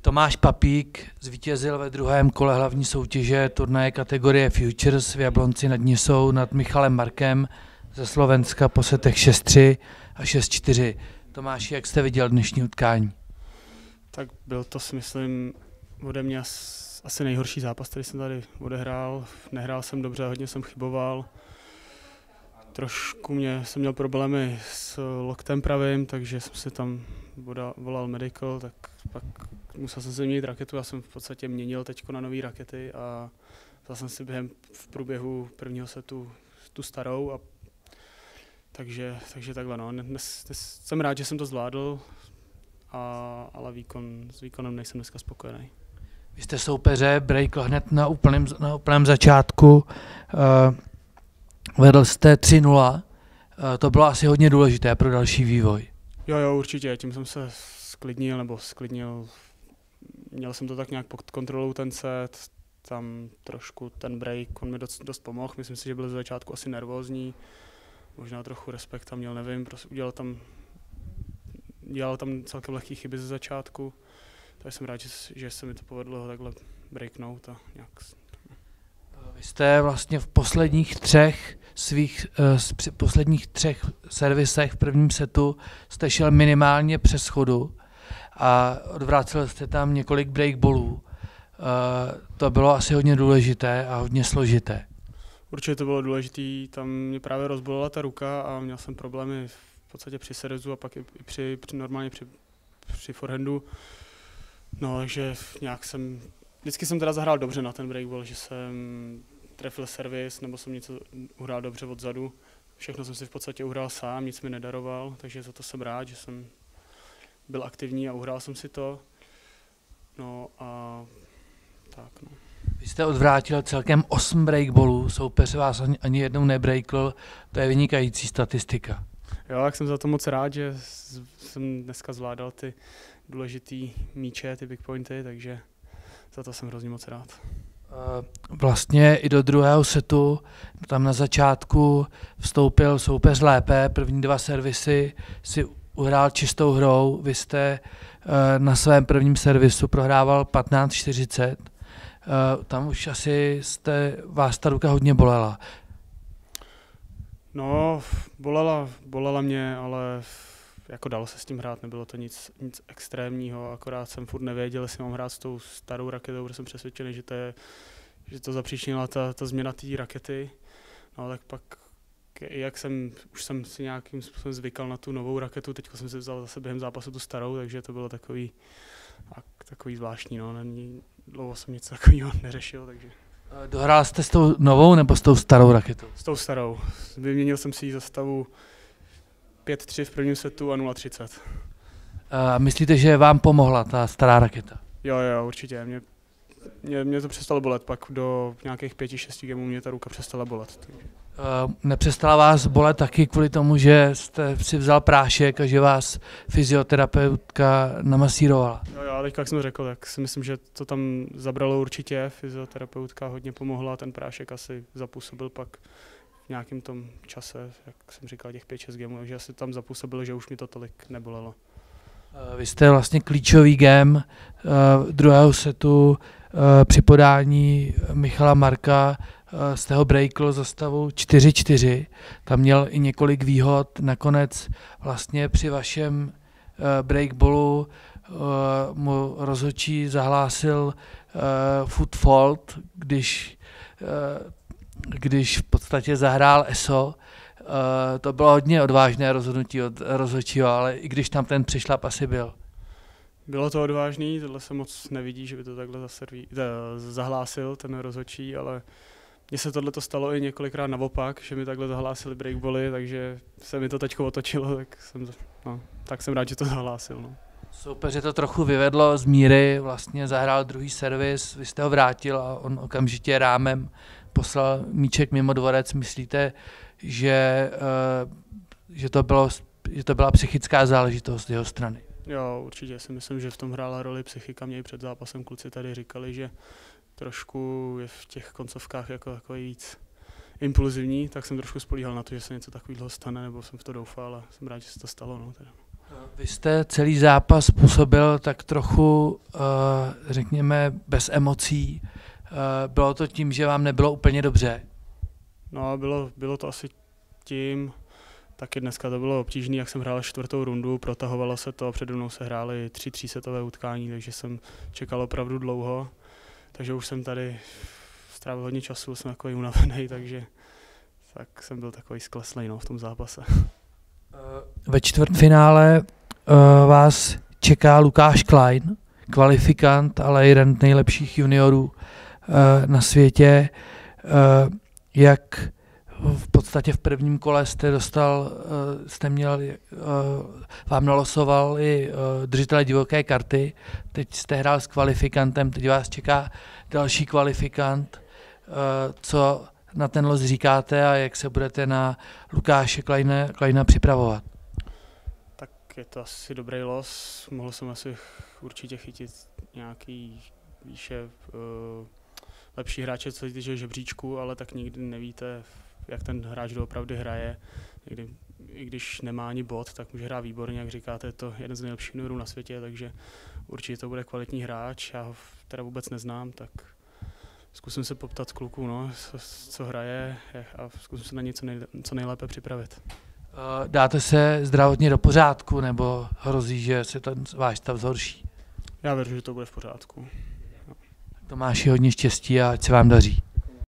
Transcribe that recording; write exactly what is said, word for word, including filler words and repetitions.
Tomáš Papík zvítězil ve druhém kole hlavní soutěže turnaje kategorie Futures v Jablonci nad Nisou nad Michalem Markem ze Slovenska po setech šest tři a šest čtyři. Tomáši, jak jste viděl dnešní utkání? Tak byl to, si myslím, ode mě asi nejhorší zápas, který jsem tady odehrál. Nehrál jsem dobře, hodně jsem chyboval. Trošku mě, jsem měl problémy s loktem pravým, takže jsem si tam volal medical, tak pak musel jsem si změnit raketu. Já jsem v podstatě měnil teď na nové rakety a vzal jsem si během v průběhu prvního setu tu starou. A takže, takže takhle no. Dnes, dnes jsem rád, že jsem to zvládl, a, ale výkon, s výkonem nejsem dneska spokojený. Vy jste soupeře breakl hned na úplném, na úplném začátku. Uh, vedl jste tři nula. Uh, to bylo asi hodně důležité pro další vývoj. Jo, jo, určitě. Tím jsem se sklidnil, nebo sklidnil. Měl jsem to tak nějak pod kontrolou ten set. Tam trošku ten break, on mi dost, dost pomohl. Myslím si, že byl ze začátku asi nervózní. Možná trochu respekt tam měl, nevím. Prostě udělal tam, dělal tam celkem lehké chyby ze začátku. Takže jsem rád, že, že se mi to povedlo ho takhle breaknout a nějak. Vy jste vlastně v posledních třech svých uh, posledních třech servisech v prvním setu jste šel minimálně přes schodu a odvrátil jste tam několik breakballů. Uh, to bylo asi hodně důležité a hodně složité. Určitě to bylo důležité, tam mě právě rozbolela ta ruka a měl jsem problémy v podstatě při servisu a pak i při, při normálně při, při forehandu. No, takže nějak jsem, vždycky jsem teda zahrál dobře na ten breakball, že jsem trefil servis nebo jsem něco uhrál dobře odzadu. Všechno jsem si v podstatě uhrál sám, nic mi nedaroval, takže za to jsem rád, že jsem byl aktivní a uhrál jsem si to. No a tak no. Vy jste odvrátil celkem osm breakballů, soupeř vás ani, ani jednou nebreakl, to je vynikající statistika. Jo, tak jsem za to moc rád, že jsem dneska zvládal ty důležitý míče, ty big pointy, takže za to jsem hrozně moc rád. Vlastně i do druhého setu, tam na začátku vstoupil soupeř lépe, první dva servisy si uhrál čistou hrou, vy jste na svém prvním servisu prohrával patnáct čtyřicet, tam už asi jste, vás ta ruka hodně bolela. No, bolela, bolela mě, ale jako dalo se s tím hrát, nebylo to nic, nic extrémního, akorát jsem furt nevěděl, jestli mám hrát s tou starou raketou, protože jsem přesvědčený, že to, je, že to zapříčinila ta, ta změna té rakety. No tak pak, jak jsem, už jsem si nějakým způsobem zvykal na tu novou raketu, teď jsem si vzal zase během zápasu tu starou, takže to bylo takový, tak, takový zvláštní, no, Není, dlouho jsem nic takového neřešil, takže. Dohrál jste s tou novou nebo s tou starou raketou? S tou starou. Vyměnil jsem si ji za stavu pět tři v prvním setu a nula třicet. A myslíte, že vám pomohla ta stará raketa? Jo, jo, určitě. Mě, mě, mě to přestalo bolet, pak do nějakých pěti, šesti gemů mě ta ruka přestala bolet. Takže. Uh, nepřestala vás bolet taky kvůli tomu, že jste si vzal prášek a že vás fyzioterapeutka namasírovala? Jo, jo, teď jak jsem řekl, tak si myslím, že to tam zabralo určitě. Fyzioterapeutka hodně pomohla, ten prášek asi zapůsobil pak v nějakém tom čase, jak jsem říkal, těch pět šest gemů, takže asi tam zapůsobilo, že už mi to tolik nebolelo. Uh, vy jste vlastně klíčový gem uh, druhého setu uh, při podání Michala Marka z toho breakl za stavu čtyři čtyři, tam měl i několik výhod, nakonec vlastně při vašem breakballu mu rozhodčí zahlásil foot fault, když, když v podstatě zahrál E S O. To bylo hodně odvážné rozhodnutí od rozhodčího, ale i když tam ten přešlap asi byl. Bylo to odvážný, tohle se moc nevidí, že by to takhle zaserví, zahlásil ten rozhodčí, ale mně se tohle stalo i několikrát naopak, že mi takhle zahlásili breakbally, takže se mi to teďko otočilo, tak jsem, no, tak jsem rád, že to zahlásil. No. Soupeře to trochu vyvedlo z míry, vlastně zahrál druhý servis, vy jste ho vrátil a on okamžitě rámem poslal míček mimo dvorec. Myslíte, že, uh, že, to bylo, že to byla psychická záležitost z jeho strany? Jo, určitě si myslím, že v tom hrála roli psychika. Mě i před zápasem kluci tady říkali, že trošku je v těch koncovkách jako takový víc impulzivní, tak jsem trošku spolíhal na to, že se něco takového stane, nebo jsem v to doufal, ale jsem rád, že se to stalo. No, teda. Vy jste celý zápas působil tak trochu, řekněme, bez emocí. Bylo to tím, že vám nebylo úplně dobře? No, bylo, bylo to asi tím, taky dneska to bylo obtížné, jak jsem hrál čtvrtou rundu, protahovalo se to, přede mnou se hrály tři třísetové utkání, takže jsem čekal opravdu dlouho, takže už jsem tady strávil hodně času, jsem takový unavený, takže tak jsem byl takový skleslej no, v tom zápase. Ve čtvrtfinále uh, vás čeká Lukáš Klein, kvalifikant, ale jeden z nejlepších juniorů uh, na světě. Uh, jak v podstatě v prvním kole jste dostal, uh, jste měl, uh, vám nalosoval i uh, držitele divoké karty, teď jste hrál s kvalifikantem, teď vás čeká další kvalifikant. Uh, co na ten los říkáte a jak se budete na Lukáše Kleina, Kleina připravovat? Tak je to asi dobrý los, mohl jsem asi určitě chytit nějaký výše uh, lepší hráče, co se týče žebříčku, ale tak nikdy nevíte, jak ten hráč doopravdy hraje. Někdy, i když nemá ani bod, tak může hrát výborně, jak říkáte, je to jeden z nejlepších juniorů na světě, takže určitě to bude kvalitní hráč, já ho teda vůbec neznám, tak zkusím se poptat kluků, no, co hraje a zkusím se na něco nej, co nejlépe připravit. Dáte se zdravotně do pořádku, nebo hrozí, že se ten váš stav zhorší? Já věřím, že to bude v pořádku. No. Tomáši, hodně štěstí a ať se vám daří.